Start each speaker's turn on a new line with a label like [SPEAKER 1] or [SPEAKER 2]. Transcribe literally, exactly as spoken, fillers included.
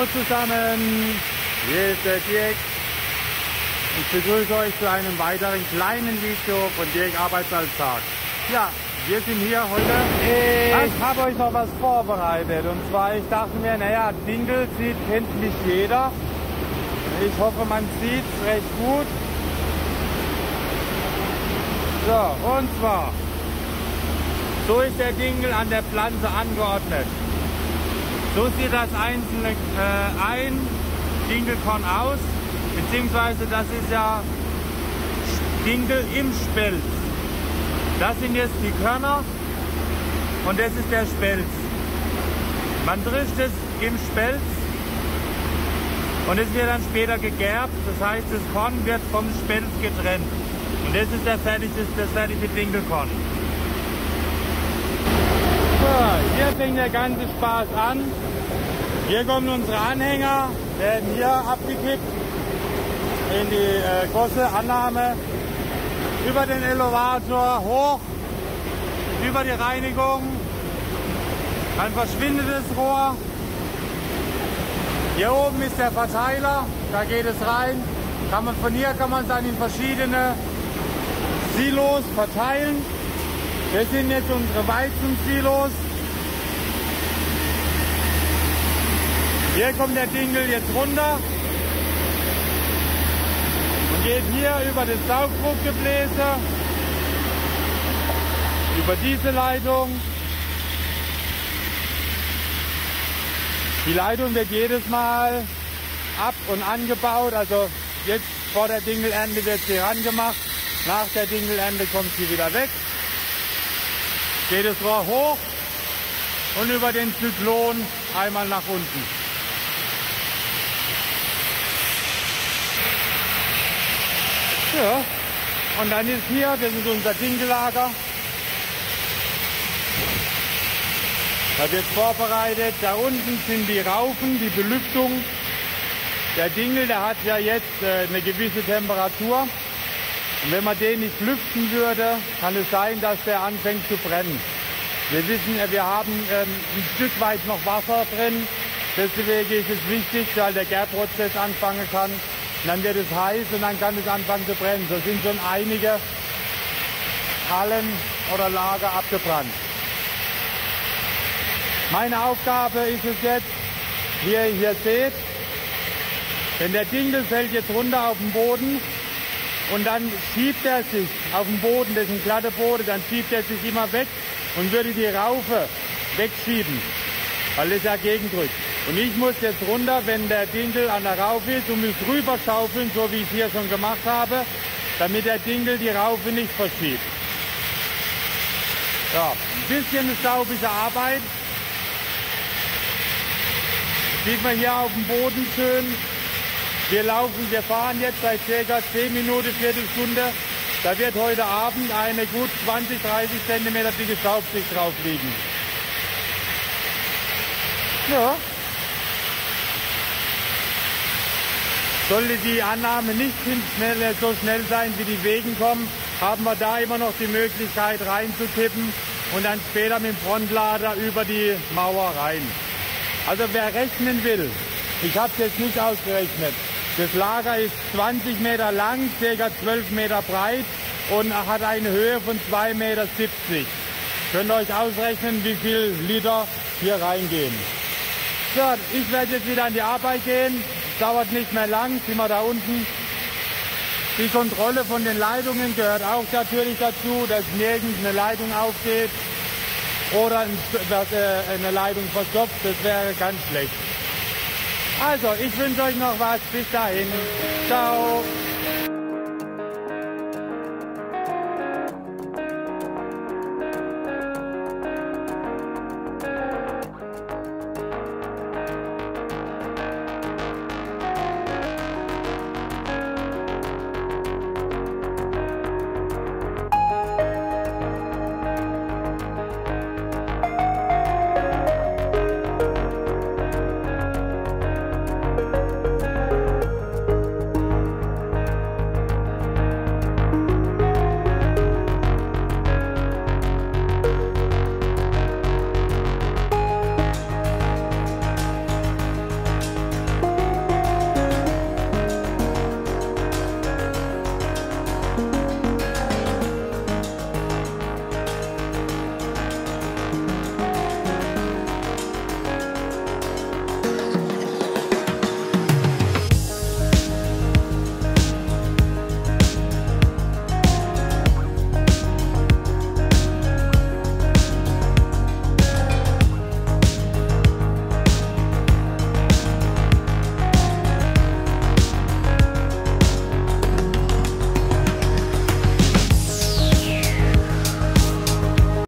[SPEAKER 1] Hallo zusammen, hier ist der Dirk. Ich begrüße euch zu einem weiteren kleinen Video von Dirk Arbeitsalltag. Ja, wir sind hier heute. Ich habe euch noch was vorbereitet. Und zwar, ich dachte mir, naja, Dinkel sieht, kennt nicht jeder. Ich hoffe, man sieht es recht gut. So, und zwar, so ist der Dinkel an der Pflanze angeordnet. So sieht das einzelne äh, ein Dinkelkorn aus, beziehungsweise das ist ja Dinkel im Spelz. Das sind jetzt die Körner und das ist der Spelz. Man trischt es im Spelz und es wird dann später gegerbt, das heißt, das Korn wird vom Spelz getrennt. Und das ist der fertige, das fertige Dinkelkorn. So, hier fängt der ganze Spaß an. Hier kommen unsere Anhänger, werden hier abgekippt in die äh, Gosse, Annahme, über den Elevator hoch, über die Reinigung, dann verschwindet das Rohr. Hier oben ist der Verteiler, da geht es rein. Kann man, von hier kann man es dann in verschiedene Silos verteilen. Das sind jetzt unsere Weizensilos. Hier kommt der Dinkel jetzt runter und geht hier über das Saugdruckgebläse, über diese Leitung. Die Leitung wird jedes Mal ab- und angebaut, also jetzt vor der Dinkelernte wird sie rangemacht, nach der Dinkelernte kommt sie wieder weg. Geht das Rohr hoch und über den Zyklon einmal nach unten. Ja, und dann ist hier, das ist unser Dinkellager. Da wird vorbereitet. Da unten sind die Raufen, die Belüftung. Der Dinkel, der hat ja jetzt äh, eine gewisse Temperatur. Und wenn man den nicht lüften würde, kann es sein, dass der anfängt zu brennen. Wir wissen, wir haben ähm, ein Stück weit noch Wasser drin. Deswegen ist es wichtig, weil der Gärprozess anfangen kann. Und dann wird es heiß und dann kann es anfangen zu brennen. So sind schon einige Hallen oder Lager abgebrannt. Meine Aufgabe ist es jetzt, wie ihr hier seht, wenn der Dinkel fällt jetzt runter auf den Boden und dann schiebt er sich auf den Boden, das ist ein glatter Boden, dann schiebt er sich immer weg und würde die Raufe wegschieben, weil es ja gegendrückt. Und ich muss jetzt runter, wenn der Dinkel an der Raufe ist, und muss rüber schaufeln, so wie ich es hier schon gemacht habe, damit der Dinkel die Raufe nicht verschiebt. Ja, ein bisschen staubige Arbeit. Das sieht man hier auf dem Boden schön. Wir laufen, wir fahren jetzt seit ca. zehn Minuten, Viertelstunde. Da wird heute Abend eine gut zwanzig, dreißig Zentimeter dicke Staubschicht drauf liegen. Ja. Sollte die Annahme nicht schnell, so schnell sein, wie die Wegen kommen, haben wir da immer noch die Möglichkeit reinzukippen und dann später mit dem Frontlader über die Mauer rein. Also wer rechnen will, ich habe es jetzt nicht ausgerechnet, das Lager ist zwanzig Meter lang, ca. zwölf Meter breit und hat eine Höhe von zwei Meter siebzig. Könnt ihr euch ausrechnen, wie viel Liter hier reingehen. So, ich werde jetzt wieder an die Arbeit gehen. Dauert nicht mehr lang, sind wir da unten. Die Kontrolle von den Leitungen gehört auch natürlich dazu, dass nirgends eine Leitung aufgeht oder eine Leitung verstopft. Das wäre ganz schlecht. Also, ich wünsche euch noch was. Bis dahin. Ciao.